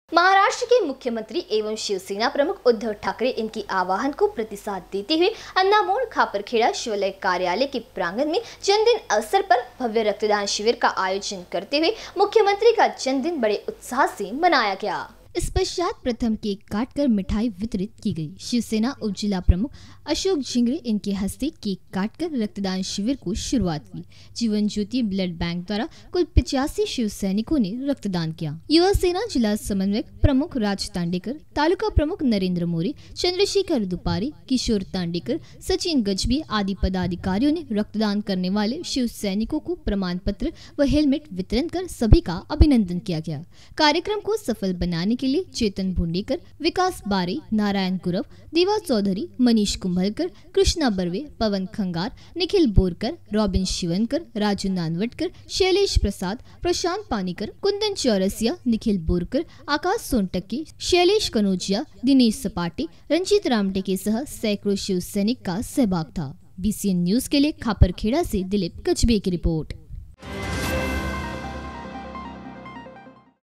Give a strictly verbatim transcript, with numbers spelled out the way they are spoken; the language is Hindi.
महाराष्ट्र के मुख्यमंत्री एवं शिवसेना प्रमुख उद्धव ठाकरे इनकी आह्वान को प्रतिसाद देते हुए अन्नामोड़ खापरखेड़ा शिवालय कार्यालय के प्रांगण में जन्मदिन अवसर पर भव्य रक्तदान शिविर का आयोजन करते हुए मुख्यमंत्री का जन्मदिन बड़े उत्साह से मनाया गया। इस पश्चात प्रथम केक काटकर मिठाई वितरित की गई। शिवसेना उप जिला प्रमुख अशोक झिंगरे इनके हस्ते केक काटकर रक्तदान शिविर को शुरुआत की। जीवन ज्योति ब्लड बैंक द्वारा कुल पिचासी शिव सैनिकों ने रक्तदान किया। युवा सेना जिला समन्वयक प्रमुख राज तांडेकर, तालुका प्रमुख नरेंद्र मोरे, चंद्रशेखर दुपारी, किशोर तांडेकर, सचिन गजबी आदि पदाधिकारियों ने रक्तदान करने वाले शिव सैनिकों को प्रमाण पत्र व हेलमेट वितरण कर सभी का अभिनंदन किया गया। कार्यक्रम को सफल बनाने के लिए चेतन भुंडेकर, विकास बारे, नारायण गुरव, देवा चौधरी, मनीष कुंभलकर, कृष्णा बर्वे, पवन खंगार, निखिल बोरकर, रॉबिन शिवनकर, राजू नानवटकर, शैलेश प्रसाद, प्रशांत पानीकर, कुंदन चौरसिया, निखिल बोरकर, आकाश सोनटक्के, शैलेश कनौजिया, दिनेश सपाटे, रंजीत रामटे के सह सैकड़ों शिव सैनिक का सहभाग था। बीसीएन न्यूज के लिए खापरखेड़ा से दिलीप कचबे की रिपोर्ट।